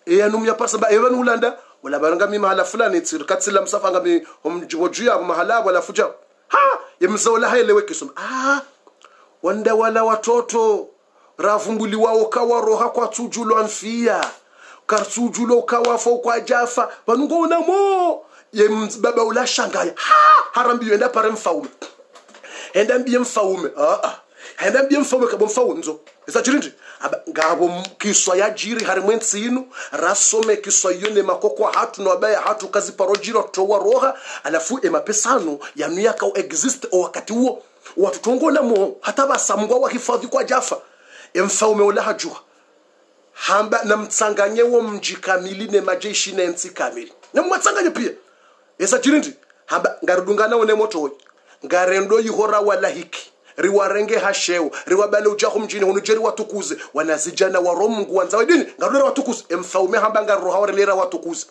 anumya pasa ba evan ulanda wala baranga mi mahala fulani tsirkatsila msafanga mi umjibojia mahala wala fuja yemzola haelewe kisoma wanda wala watoto ravumbuli wao kawa roha kwa tujulo anfia kartujulo kawa fo kwa jafa banungona mo baba ula shangaya harambi enda pare mfaume enda mbiye mfaume enda mbiye mfaume kabo mfaunzo esajirindi ngabo kiswa ya jiri harimwensinu rasome kiswa yone makoko hatu no abaya hatu kazi parojiro towa roha alafu emapesano yanuyaka exist wakati huo watu tongona mo hata basamgwa wa hifadhi kwa jafa emfaume ula hajua hamba na mtsanganye wo mji kamili ne majeshi na nsi kamili na mwatsanganye pia esajirindi hamba ngarudungana one moto ngarendo yihora wala hiki riwarenge hasheo riwabale ujaho mjini hunujeri watukuze wanazijana wa romungu wanzawe dini ngarudera watukuze emfaume hamba ngaroha warelera watukuze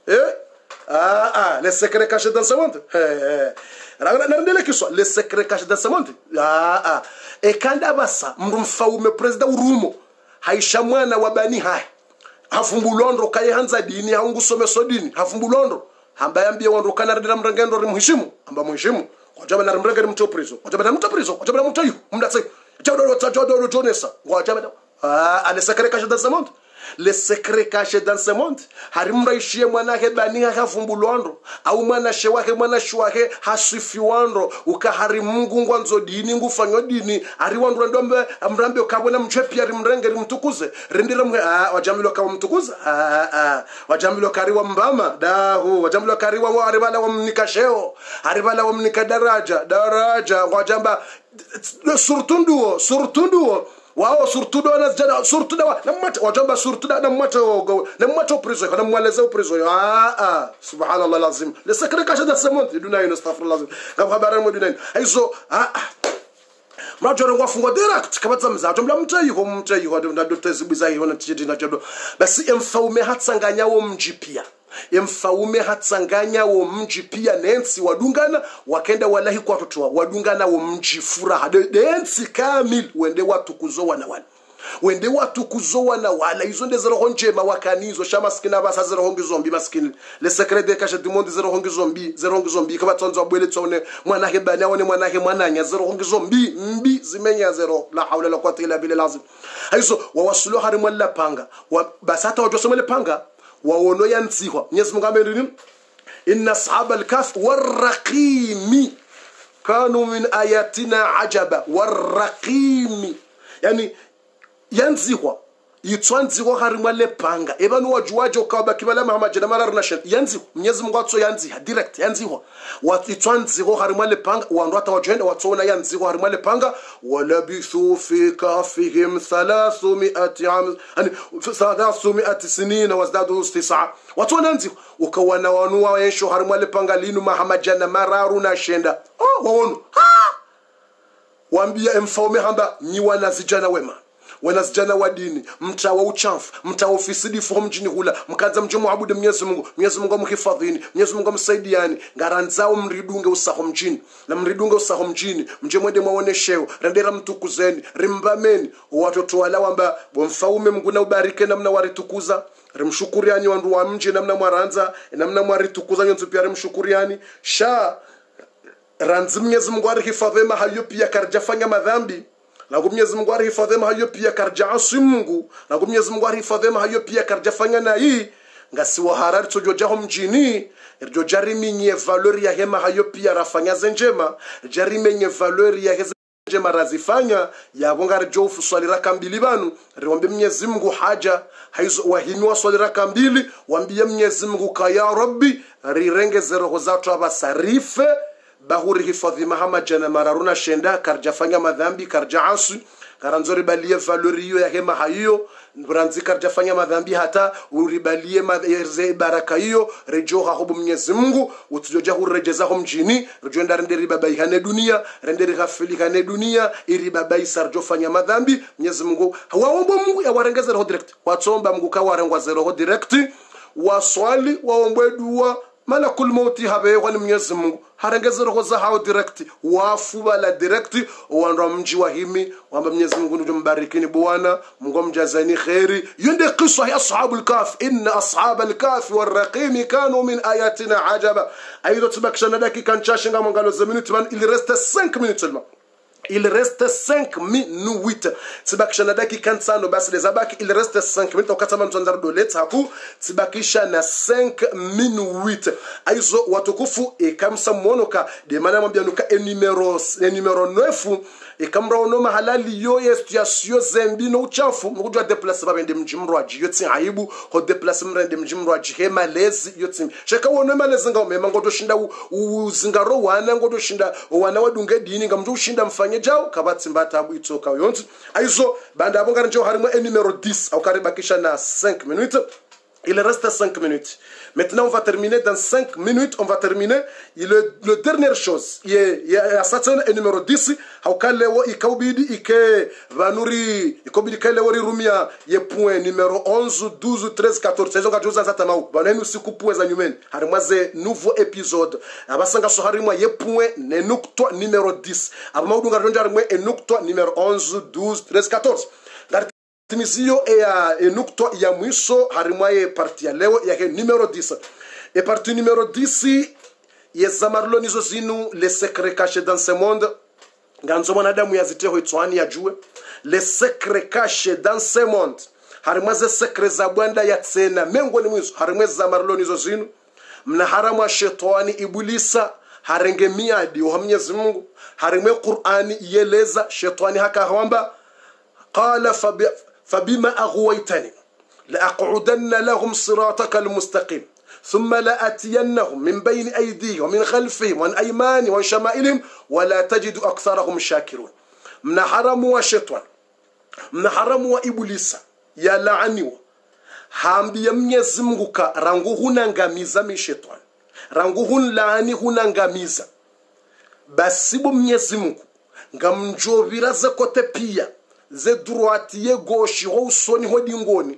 le secret caché dans ce monde narendele kiswa le secret caché dans ce monde ekanda basa mfaume president urumo haisha mwana wa bani hai hafumbulondro kaye hanza dini haungusome so dini hafumbulondro hamba yambie wando kanardira mrangendo rimheshimu hamba mheshimu kwajaba na mrangendo mto preso kwajaba na mto preso kwajaba na mto yu mdatse chadodo jonesa kwajaba ale secret caché dans ce monde le secret caché dans ce monde harimraishie mwana ke bani hafumbulondro au mwana shewake mwana shwake hasifiwandro ukahari mungu ngwanzo dini ngufanyo dini ari wandro ndombe amrambe ukabona mchepi ari mrenge rimtukuze rendira mwe wajamilo kama mtukuze wajamilo kariwa mbama dahu wajamilo kariwa wa aribala wa mnikasheo aribala wa mnikadaraja wajamba surtunduo wao surtudo na jana surtuda na mata wajamba surtuda na mata preso kana mwaleza preso subhanallah lazim le secret caché dans ce monde dunayo astaghfirullah lazim kama habari mo dunayo aizo mrajoro ngwafungwa direct kabatsa mzato mla mtayiho ndo tezibiza hiyo na tijidi na jodo basi emfaume hatsanganya wo mjipia emfaume hatsanganya wo mji pia nensi wadungana wakenda walahi kwa watoto wadungana wo mji furaha densi kamil wende watu kuzowa na wala wende watu kuzowa na wala hizo nde zero njema wakanizo shama skina basa zero hongi zombi maskini le secret de caché du monde zero hongi zombi kaba tonzo abwele tsone mwana he bana wone mwana he mwananya zero hongi zombi mbi zimenya zero la hawla la quwwata illa billah lazim hizo wawasulu harimu la panga basata wajosomele panga waono yanzihwa Mwenyezi Mungu ameni inna ashabal kaf warraqimi kanu min ayatina ajaba warraqimi yani yanzihwa yitwanzihwa harimwa lepanga ebanu wajuwaje ukaba kibala mahamajana marar nation yanzihwa Mwenyezi Mungu atso yanziha direct yanzihwa watitwanzihwa harimwa lepanga wandu atawajenda watsona yanzihwa harimwa lepanga walabithu fi kafihim 300 am yani 300 sinina wazdadu 9 watsona yanzihwa ukawana wanua yensho harimwa lepanga linu mahamajana mararu nashenda waonu waambia emfaume hamba ni wanazijana wema wanazijana wa dini mtawa uchafu mtawa ofisidi from mjini hula mkaanza mjumuabudu Mwenyezi Mungu mhifadhini Mwenyezi Mungu msaidiani ngaranzao mridunge usaho mjini na mridunge usaho mjini mjemwende mwaonesheo rendera mtukuzeni rimbameni watoto wala wamba mfaume Mungu na ubarike namna waritukuza rimshukuriani wandu wa mji namna mwaranza namna mwaritukuza nyonzo pia rimshukuriani ranzi Mwenyezi Mungu arihifadhema hayo pia karjafanya madhambi na Mwenyezi Mungu arihifadhema hayo pia karjaasi Mungu na Mwenyezi Mungu arihifadhema hayo pia karjafanya na hii ngasiwa harari tojojaho mjini irjo jarimi nye valeur ya hema hayo pia rafanya zenjema jarimi nye valeur ya heza njema razifanya ya bonga jofu swali raka mbili banu riombe Mwenyezi Mungu haja haizo wahimiwa swali raka mbili waambie Mwenyezi Mungu kaya rabbi rirenge zero zato abasarife bahuri hifadhi mahamajana mararuna shenda karjafanya madhambi karjaasu karanzori balie valoriyo ya hema hayo branzi karjafanya madhambi hata uribalie madheze baraka hiyo rejoha hubu Mwenyezi Mungu utujoja hurejezaho mjini rejoenda renderi babai hane dunia renderi hafili hane dunia iri babai sarjofanya madhambi Mwenyezi Mungu waombo Mungu ya warengeze roho direct watsomba Mungu kawarengwa zero direct waswali waombe dua malakul mauti habe wani Mwenyezi Mungu harengeze roho za hao direct wafu wala direct wanda mji wa himi wamba Mwenyezi Mungu ndio mbarikini bwana Mungu mjazani khairi yende qissa ya ashabul kaf inna ashabal kaf warraqim kanu min ayatina ajaba aido tubakishana dakika nchashinga mangalo za minute man il reste 5 minutes seulement. Il reste 5 minutes. Tibakisha na dakika 5 basi lezabaki il reste 5 minutes wakati mtu anza doleta haku tibakisha na 5 minutes. Aizo watukufu ikamsa muonoka de mana mwambia nuka numero 9 ikamra onoma halali yo situation zembi no uchafu mukujwa déplacer babende mjimrwaji yotsi aibu ho déplacer mrende mjimrwaji he malezi yotsi sheka wona malezi ngao ngodo shinda uzingaro wana ngodo shinda wana wadunge dini ngamju ushinda mfanye jao kabatsi mbata abu itoka yonzi aizo banda abonga njo harimo numero 10 au karibakisha na 5 minutes. Il reste 5 minutes. Maintenant, on va terminer dans 5 minutes. On va terminer. Le dernière chose, il y a Satan numéro 10. Haukalewo ikaubidi ike vanuri ikobidi kalewori rumia ye point numéro 11, 12, 13, 14. Saison kajoza zatamau. Banenu sikupu za nyumeni. Harimwaze nouveau épisode. Abasanga so harimwa ye point nenukto numéro 10. Abamaudunga ronja harimwa enukto numéro 11, 12, 13, 14. Timizio e nukto ya mwisho harimwaye parti ya leo yake numero 10. Et parti numero 10 ye zamarlo nizo zinu les secrets cachés dans ce monde. Ganzo mwanadamu yaziteho itwani yajue les secrets cachés dans ce monde. Harimwaze secret za bwanda ya tsena mengoni mwizo harimwaze zamarlo nizo zinu. Mna haramwa shetani ibulisa harenge miadi wa Mwenyezi Mungu. Harimwe Qur'ani yeleza shetani haka hawamba qala فبما أغويتني لأقعدن لهم صراطك المستقيم ثم لأتينهم من بين أيديهم ومن خلفهم وعن أيمانهم وعن شمائلهم ولا تجد أكثرهم شاكرون. من حرم وشيطان من حرم وإبليس يا لعنيو hambi ya Mwenyezi Mungu ka rangu hunangamiza mishetani rangu hunlaani hunangamiza basi bo Mwenyezi Mungu ngamjovira zakote pia ze droite ye gauche ho usoni ho dingoni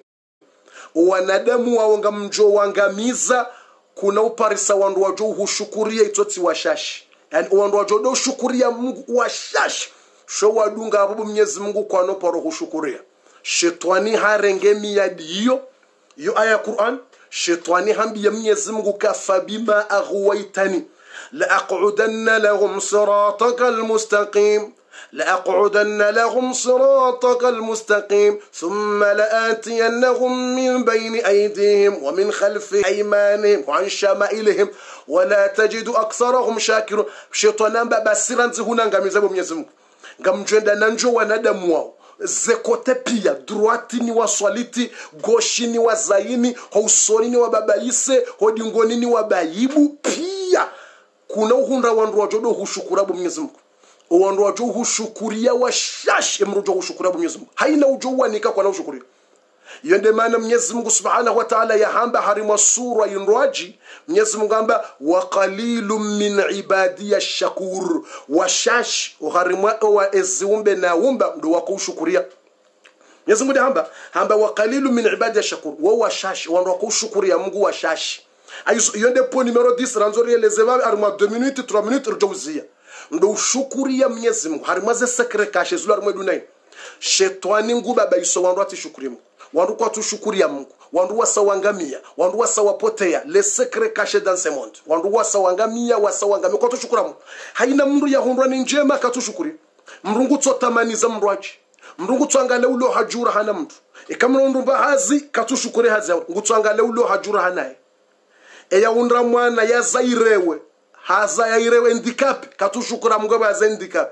wanadamu waonga mjo wangamiza kuna uparisa wandu wajo hushukuria itoti washashi yani wandu wajo do shukuria Mungu washashi sho wadunga abo Mwenyezi Mungu kwa no paro hushukuria shetani harengemi ya diyo yo aya Qur'an shetani hambi ya Mwenyezi Mungu kafabima aghwaytani la aq'udanna lahum siratakal mustaqim لأقعدن لهم صراطك المستقيم ثم لآتينهم من بين أيديهم ومن خلف أيمانهم وعن شمائلهم ولا تجد أكثرهم شاكرون شيطانا بسيرا هنا ngamiza bo Mwenyezi Mungu ngamjenda nanjo wanadamu wao zekote pia droite ni waswaliti gauche ni wazaini hausoni ni wababaise hodingoni ni wabayibu pia kuna uhunda wandu wajodo hushukura bo Mwenyezi Mungu wandu wajo hushukuria washash emrujo hushukura bo Mwenyezi Mungu haina ujowa nika kwa na ushukuria yende maana Mwenyezi Mungu Subhanahu wa Ta'ala yahamba harima sura yinroaji Mwenyezi Mungu amba wa qalilum min ibadiy shakur washash uharima wa ezumbe na umba ndo wakushukuria Mwenyezi Mungu hamba wa qalilum min ibadiy shakur wa washash wandu wakushukuria Mungu washash yende po numero 10 ranzori elezeva harima 2 minutes 3 minutes rujuzia ndo ushukuria Mwenyezi Mungu harimaze secret cache zulu harimwe dunai shetani nguba baiso wandu atishukuria Mungu wandu kwa tushukuria Mungu wandu wasawangamia wandu wasawapotea les secrets cachés dans ce monde wandu wasawangamia kwa tushukura Mungu haina mndu ya hundwa ni njema katushukuria mrungu tsotamaniza mrwaji mrungu tsangale ulo hajura hana mtu ikamrondo bahazi katushukuria hazi ngutsangale ulo hajura hanaye eya undra mwana ya zairewe haza ya irewe handicap katushukura Mungu ba handicap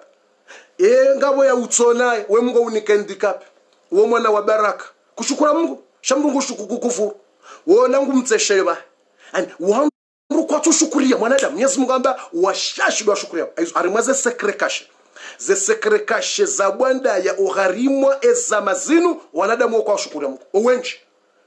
ngabo ya utsonaye we Mungu unike handicap wo mwana wa baraka kushukura Mungu shamrungu kufuru wona ngumtsesheba and wangu kwa tushukuria mwanadamu Mwenyezi Mungu amba washashi wa shukuria arimaze secret cache ze secret cache za bwanda ya ugharimwa ezamazinu wanadamu kwa shukuria Mungu wengi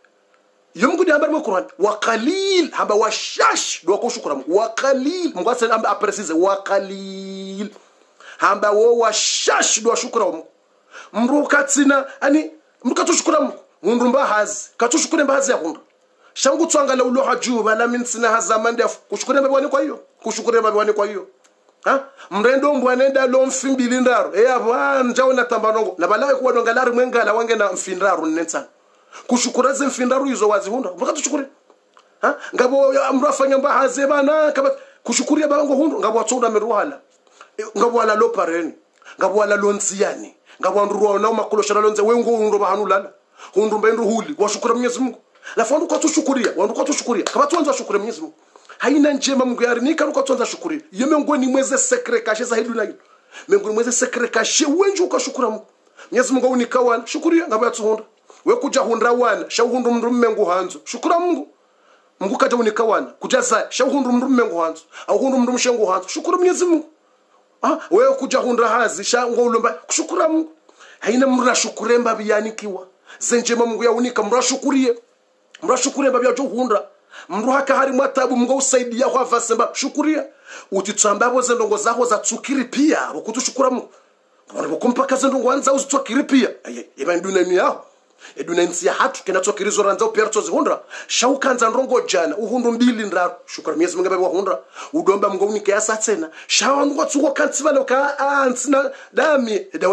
Mungu ndiye ambaye Qur'an wa qalil hamba washash do kushukura Mungu wa qalil Mungu amba aprecise wa qalil hamba wo washash do shukura Mungu mrukatsina ani mrukatushukura Mungu hundumba hazi katushukure mbazi ya hundu shangu tswangala ulo hajuba la minsina hazamande kushukure mabwani kwa hiyo kushukure mabwani kwa hiyo ha mrendo mbwanenda lo mfimbili ndaro abo njao na tambanongo na balawe kuwa dongalari mwengala wange na mfindaru nentsana kushukura ze mfindaru izo wazihunda vakatushukure ha ngabo amrafanya mbahaze bana kaba kushukuria bango hundu ngabo watsoda meruhala ngabo wala lo pareni ngabo wala lo ntsiyani ngabo ndruwa na makoloshana lonze wengo hundu bahanulala hundu mbendu huli washukura Mwenyezi Mungu la fondu kwa tushukuria wandu kwa tushukuria kaba tuanza shukura Mwenyezi Mungu haina njema Mungu yarinika kwa tuanza shukuri yemengoni mweze sekre kashe za hidu na mengoni mweze sekre kashe wenju ukashukura Mungu Mwenyezi Mungu unikawana shukuria ngabo yatsuhunda we kuja hundra wana shawhundu mndu mmengu hanzo shukura Mungu Mungu kaja unikawana kujaza shawhundu mndu mmengu hanzo au hundu mndu mshengu hanzo shukura Mwenyezi Mungu we kuja hundra hazi shango ulomba kushukura Mungu haina mra shukuremba biyanikiwa zenjema Mungu ya unika mrashukurie babya jo hundra mru haka hari mwatabu Mungu usaidia kwa vasemba shukuria utitsambabo zendongo zaho za tsukiri pia ukutushukura Mungu bwana bokumpaka zendongo anza utsukiri pia eba nduna ni yaho eduna nsia hatu kenatsokirizo ranza uperto zihundra shaukanza ndongo jana uhundu mbili ndaro shukura Mwenyezi Mungu babya hundra udomba Mungu unike yasa tsena shawa ngo tsuko kantsivalo ka antsina dami edawa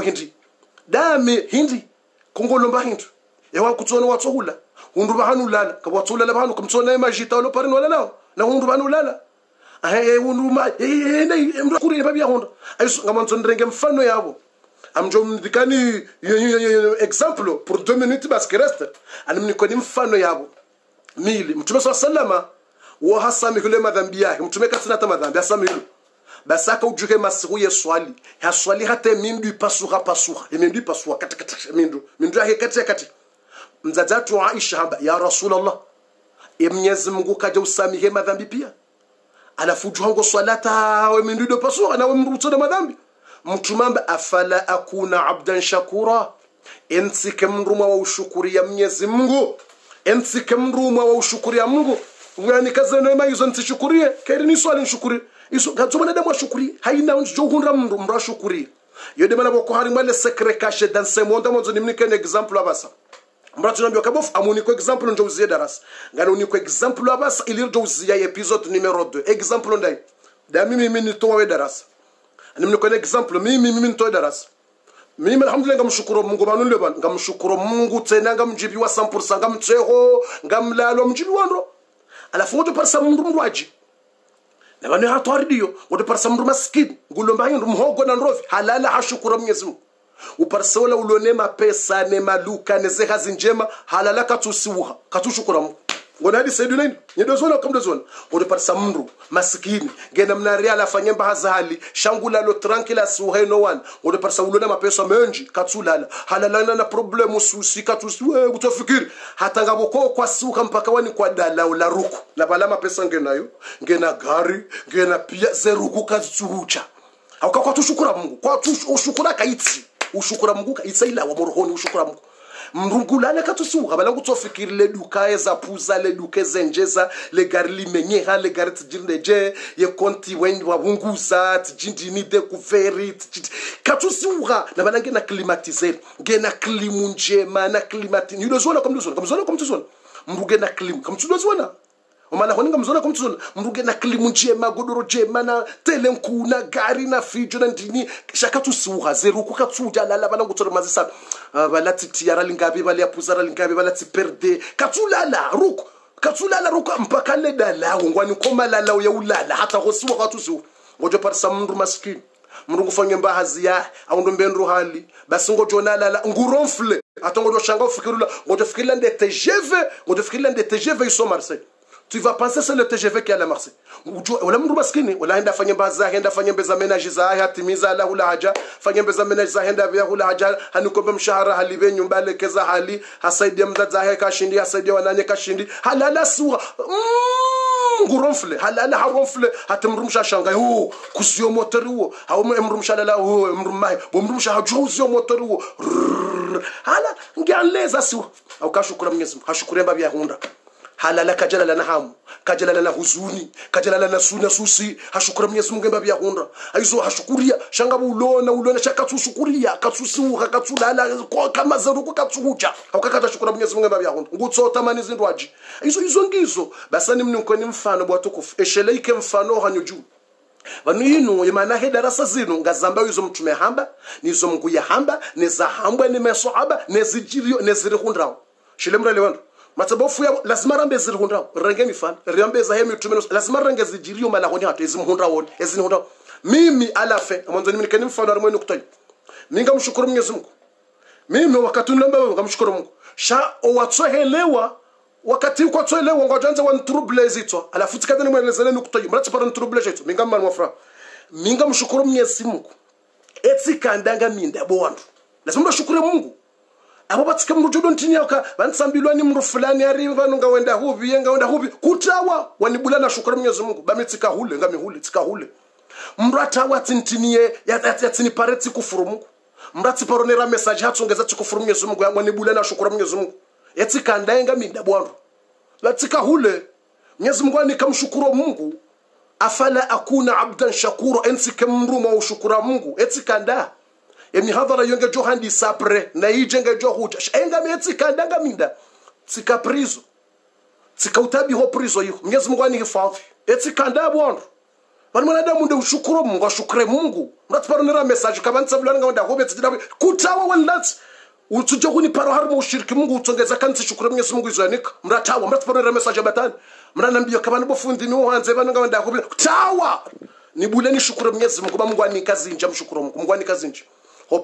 hindi kongolomba hindu ewa kutsona watsohula hundu bahanulala kabo watsohula bahanu kumtsona emajita lo parin wala lao na hundu bahanulala hundu ma mndu kuri babya hundu ayiso ngamanzo ndrenge mfano yabo amjo mdikani example pour 2 minutes parce que reste animni koni mfano yabo mili mtume sallama wa hasami kule madhambi yake mtume katina ta madhambi hasami basaka ujuke masiku ye swali ya swali hata mindu pasuha mindu pasuha katikati mindu yake katikati mzazatu Aisha haba ya Rasulullah Mwenyezi Mungu kaja usamihe madhambi pia alafu juhango swalata we mindu pasuha na we mrutsona madhambi mtumamba afala akuna abdan shakura ensike mruma wa ushukuri ya Mwenyezi Mungu ensike mruma wa ushukuri ya Mungu ngani kazana mayizo ntishukurie kairi ni swali nshukuri iso gatsoma nadamu ashukuri haina unjo hundra mndu mrashukuri yode mana boko hari mwale sekre caché dans ce monde monzo nimnike exemple abasa mratu nambio kabof amuni ko exemple njo uzie daras ngana uniko exemple abasa ili njo uzie episode numero 2 exemple ndai da mimi nito wa daras nimniko exemple mimi nito daras mimi alhamdulillah ngamshukuru Mungu banule ban ngamshukuru Mungu tena ngamjibi wa 100% ngamtseho ngamlalo mjibi wando alafu ngoto parsa mundu waji na bani hatwaridio ngoto parsa mundu maskini ngulomba hindu mhogo na nrovi halala hashukuru Mwenyezi Mungu uparsa wala ulonema pesa ne maluka ne zehazi njema halala katusiwa katushukuru Mungu ngona hadi saidu nini nyedozona kamdozona ngoto parsa mundu maskini ngena mnari ala fanyemba hazali shangula lo tranquila suhe no one ngoto parsa ulonema pesa menji katulala halala na problemu susi katusiwe kutofikiri hata ngaboko kwa suka mpaka wani kwa dala la ruku na balama pesa ngenayo ngena gari ngena pia zeruku katsuhucha au kwa tushukura Mungu kwa ushukura kaitsi ushukura Mungu kaitsa ila wa morohoni ushukura Mungu mrungulana katusuka balangu tofikiri le dukae za puza le duke zenjeza le gari limenyeha le gari tjindeje ye konti wendi wa bunguza tjindini découvert katusuka na balange na climatiser ngena klimu njema na climati ni dozona comme tuzona mruge na klimu comme tuzona omala honinga mzona comme tuzona mruge na klimu njema godoro njema na telenku na gari na fijo na ndini shaka tusuka zeru kukatsuja la balangu tsoro mazisa balati tiara lingabi bali apuzara lingabi balati perde katulala ruku mpaka le dala ngwani koma lala ya ulala hata gosiwa katusu ngojo parsa mundu maskini mundu kufanya mbahazi ya au ndombendu hali basi ngojo nalala nguronfle hata ngojo shanga ufikirula ngojo fikirila nde TGV iso Marseille. Tu vas penser c'est le TGV qui est à Marseille. Wala mundu maskini wala enda fanya baza enda fanya mbeza menage za hatimiza la hula haja fanya mbeza menage za enda vya hula haja hanukombe mshahara halibe nyumba lekeza hali hasaidia mzaza yake kashindi hasaidia wananye kashindi halala suwa nguronfle halala haronfle hatemrumsha shanga kusio motori huo haumrumsha lala mrumai bomrumsha hajuzio motori huo hala ngialeza suwa au kashukura Mwenyezi Mungu hashukure mbabya hunda halala kajala na hamu kajalala na huzuni kajalala na suna susi hashukura Mwenyezi Mungu mba bya hunda aizo hashukuria shanga ulona shaka tushukuria katsusuha katsulala kama zaruko katsuhuja haukakata shukura Mwenyezi Mungu mba bya hunda ngutsota mani zindwaji izo ngizo basani mnuko ni mfano bwatukufu esheleike mfano hanyoju vanu yinu imana he darasa zinu ngazamba yizo mtume hamba nizo Mungu ya hamba neza hamba ni maswahaba nezijirio nezirihundrao shilemra lewando matabofu ya lazima rambe zirihundrao renge mifano rambe za hemi mtume lazima range zijirio malahoni hatu ezimhundrao ezinhundrao mimi alafe mwanzo ni mnikeni mfano armweni kutai ninga mshukuru Mwenyezi Mungu mimi wakati namba ngamshukuru Mungu sha owatsohelewa wakati uko toelewa ngojanza wa trouble zito alafu tikadani mwelezana nukutoyi mrati para trouble zito minga mwana wafra minga mshukuru Mwenyezi Mungu etsikandanga minda bondu lazima mshukuru Mungu abo batika mrujodo ntini yaka bansambilwa ni mru fulani ari vanonga wenda hubi yenga wenda hubi kutawa wanibula na shukuru Mwenyezi Mungu bametika hule ngami hule tika hule mrata watintiniye yatini pareti kufuru Mungu mrati paronera message hatsongeza tikufuru Mwenyezi Mungu wanibula na shukuru Mwenyezi Mungu etsikandanga minda bwandu latika hule Mwenyezi Mungu nikamshukuru Mungu afala akuna abdan shakura ensike mruma ushukura Mungu etsikanda emi hadhara yonge johandi sapre na ijenge johuja enga metsikandanga minda tsika prizo tsika utabi ho prizo yiho Mwenyezi Mungu hifadhi etsikanda bwandu bali mwanadamu ndio ushukuru Mungu ashukure Mungu mratiparonera message kabanza bulanga wanda hobe tsidaba kutawa wallat utuje kuni paro harimo ushiriki Mungu utongeza kanzi shukuru Mwenyezi Mungu izanika mratawa mratiparonera message batani mranambia kabana bofundi no hanze bananga wanda hobe tawa nibuleni shukuru Mwenyezi Mungu ba Mungu anikazi nje mshukuru Mungu anikazi nje ho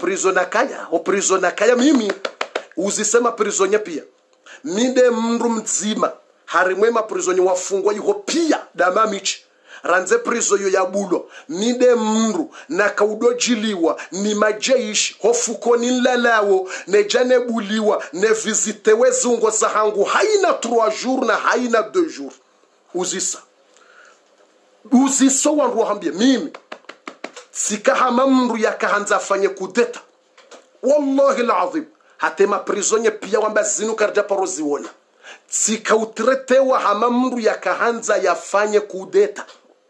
prison kaya mimi uzisema prison pia minde mndu mzima harimwema prison wafungwa yuko pia damamichi ranze prison yo yabulo minde mndu nakaudojiliwa ni majeishi hofukoni nlalawo nejane buliwa ne visitewe zungo za hangu haina 3 jours na haina 2 jours uzisa wangu hambia mimi sikahama mndu yakahanza afanye kudeta wallahi alazim hatema prisonnier pia wamba zinu karja paroziona sikautretewa hama mndu yakahanza yafanye kudeta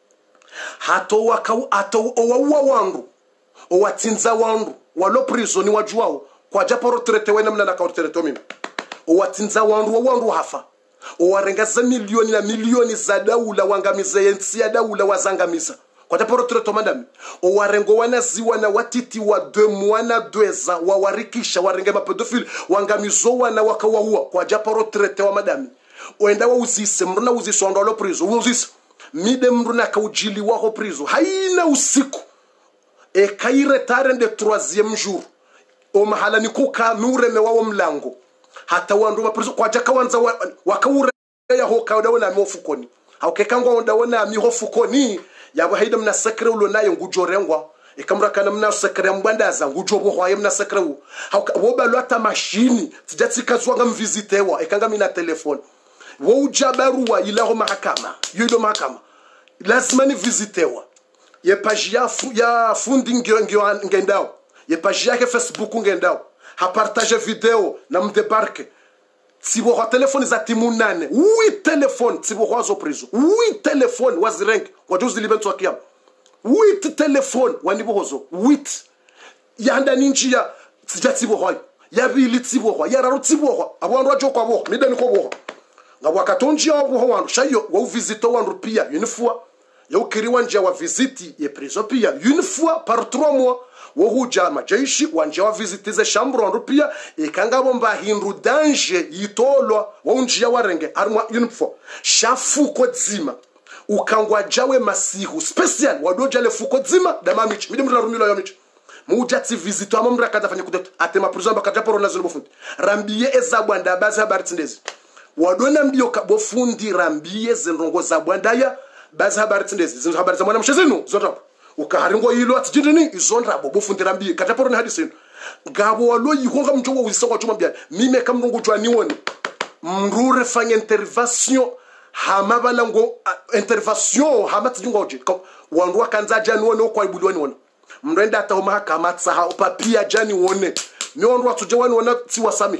hato wakau ato owawa wandu owatinza wandu walo prisoni wajuao kwa japoro tretewe namna nakautereto mimi owatinza wandu hafa owarengaza milioni na milioni za daula wangamiza yensi ya daula wazangamiza kwa taporo treto mandami owarengo wanaziwa na watiti wa 2 mwana 2 wawarikisha warenge mapedofili wangamizo wana wakawaua kwa japoro treto wa madami oenda wa uzise mruna uzise wandalo prizo uzise mide mruna kaujili wako prizo haina usiku kaire tarende 3e jour o mahala nikuka nureme wawo mlango hata wandu wa prizo kwa jaka wanza wakaure ya hoka dawana mofukoni haukekangwa wandawona mihofukoni yabo haida mna sakre ulo nayo ngujorengwa ikamra kana mna sakre mbwandaza ngujobo hwaye mna sakre woba lwata machine tijatikazwa ngamvisitewa ikanga mina telefone wo ujabarua ilaho mahakama yido mahakama lazima ni visitewa ye page ya fundi ngendao ye page yake Facebook ngendao ha partage video na mdebarke sibo ha telefone za timu 8 8 telefone sibo hazo prizo 8 telefone wazirenk wajuzi libentu akia 8 telefone wanibo hozo 8 yanda ninjia sijatibo hoy ya bili tibo hoy ya raro tibo hoy abwandu ajo kwa bo midani ko bo ngabwa katonji abo ho wandu shayo wa visito wandu pia une fois ya ukiriwa nje wa visiti ye prizo pia une fois par 3 mois wo huja majeishi wanje wa visitize shambro wandu pia ikangabo mba hindu danger yitolwa wa unjia warenge armwa une fois shafuko dzima ukangwa jawe masihu special wadoja le fuko dzima damamichi midi mruna rumilo yomichi mujati visito amamra kadafanya kudeta atema prison bakaja poro nazilo bofundi rambiye ezabwanda bazi habari tindezi wadona mbio kabofundi rambiye zinrongo zabwandaya bazi habari tindezi zinzo habari za mwana mshezinu zoto ukaharingo yilo atijindini izondra bofundi rambiye kaja poro ni hadisinu ngabo walo yihonga mjongo uzisonga chuma bya mime kamrungu jwa niwoni mrure fanya intervention hama balango intervention hama tijungoje wandu wakanza jani wone kwa ibudwani wone mrenda ata mahakama tsaha papia jani wone ni wandu watuje wani wona tiwasami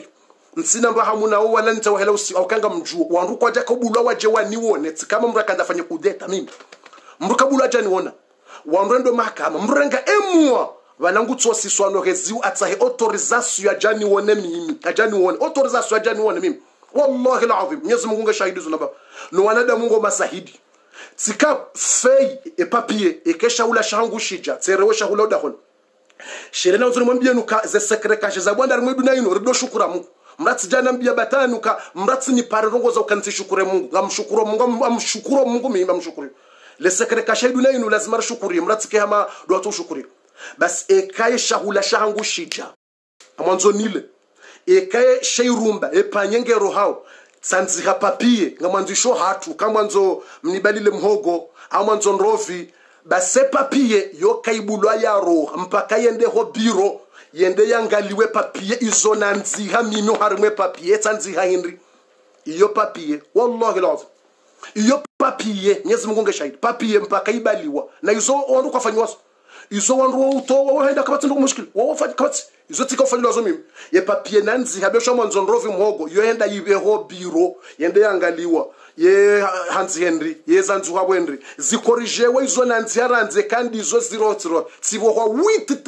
msina mba hamuna wala nta wahela usi au kanga mjuo wandu kwa jaka bulwa waje wanione kama mraka ndafanya kudeta mimi mruka bulwa jani wona wandu ndo mahakama mrenga emwa wanangu tsosiswano heziu atsahe autorisation ya jani wone mimi ajani wone autorisation ya jani wone mimi wallahi alazim Mwenyezi Mungu ngashahidi zunaba no wanada Mungu masahidi sika fei e papier e kesha ula shangu shija tserewe shahula udahon shirena uzuri mwambie nuka ze sekre kashe za bwanda rimwedu na ino rido shukura Mungu mratsi jana mbia batanu ka mratsi ni pare rongo za ukanzi shukure Mungu ngamshukuru Mungu amshukuru Mungu mimi amshukuru le sekre kashe du na ino lazima shukuri mratsi ke hama do atu shukuri bas e kaye shahula shangu shija amwanzo nile e kaye sheirumba e panyengero hao tsanziha papie ngamwanzisho hatu kamwanzo mnibalile mhogo amwanzo nrovi base papie yo kaibulwa yaro mpaka yende ho biro yende yangaliwe papie izona nziha mimi harimwe papie tsanziha henry iyo papie wallahi lazim iyo papie Mwenyezi Mungu ngeshahidi papie mpaka ibaliwa na izo wandu kwafanywa izo wandu uto waenda kabati ndo mushkili wafanya kabati izo tika ufanywa zo mimi ye papie nanzi habesha mwanzo nrovi mhogo yo yenda yibeho biro yende yangaliwa ye Hans Henry ye zanzu habo Henry zikorijewe izo nanzi yaranze kandi izo 00 tsibohwa with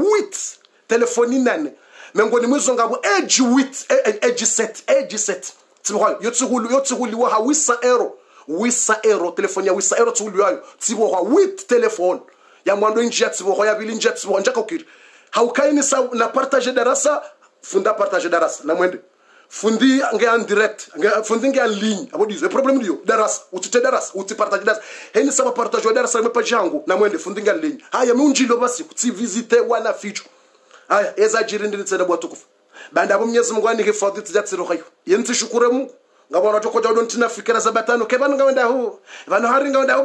telefoni nane mengoni mwizo ngabo edge set tsibohwa yotsihulu wa hawisa ero telefoni ya wisa ero tsihulu yayo tsibohwa with telefone ya mwando njia tsibohwa ya bili njia tsibohwa njaka ukiri haukaini sa na partage darasa funda partage darasa na mwende fundi nge en direct fundi nge en ligne abodizo problem dio darasa utite darasa utipartage darasa heni sama partage darasa me page yangu na mwende fundi nge en ligne haya munjilo basi kuti visite wana ficho haya eza jirindi nitsenda bwa tukufu banda abo Mwenyezi Mungu anike fadhi tzatsiro khayo yenti shukure Mungu ngabona tokoja udontina fikira sabatano kebanu ngawenda hu vano hari ngawenda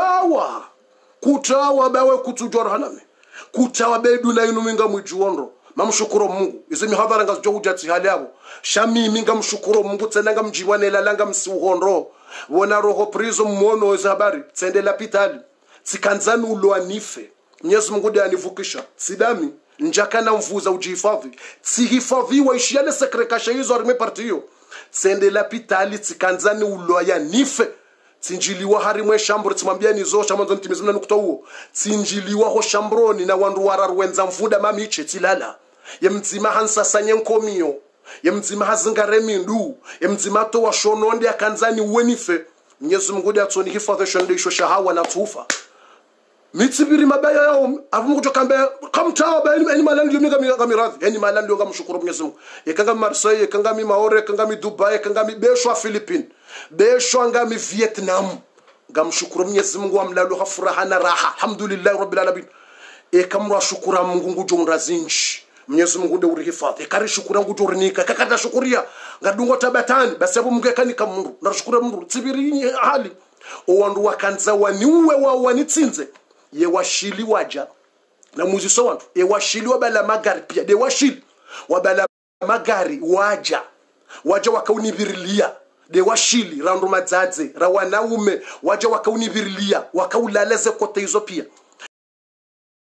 kutawa bawe kutujora haname kutawa bedu na inu minga mwijuondo mamshukuru Mungu izo mihadhara ngazo ujatsi hali yabo shami minga mshukuru Mungu tsenanga mjibwanela langa msiuhondo wona roho prizo mmono za habari tsendela pitali tsikanzani uloanife Mwenyezi Mungu ndiye anivukisha sidami njaka na mvuza ujihifadhi tsihifadhiwa ishiale sekrekasha hizo arime partiyo tsendela pitali tsikanzani uloanife tsinjiliwa harimwe shambro tsimwambia nizo shamanzo ntimizimna nukutowo tsinjiliwa ho shambroni na wandu wararwenza mvuda mamiche tsilala yemdzima hansasanye nkomiyo yemdzima hazingare mindu yemdzima to washononde akanzani wenife Mwenyezi Mungu ndiye atsoni hifadhisho ndisho shahawa na tufa mitsibiri mabaya yao avumu kutokambe kamtawa ba eni malandi yominga miradhi eni malandi yonga mshukuru Mwenyezi Mungu ekanga Marseille ekanga mi Maore ekanga mi Dubai ekanga mi beshwa Philippines beshwa ngami Vietnam ngamshukuru Mwenyezi Mungu amlalo hafuraha na raha alhamdulillah rabbil alamin ekamra shukura Mungu ngujo mrazinji Mwenyezi Mungu ndiye urihifadhi kari shukura ngujo urinika kakata shukuria ngadungo tabatani basi hapo Mungu ekani kamuru na shukura Mungu tsibiri hali owandu wakanza waniwe wanitsinze ye washili waja na muziso wantu ye washili wabala magari pia de washili wabala magari waja wakaunibirilia de washili randu madzadze rawanaume waja wakaunibirilia wakaulaleze kote hizo pia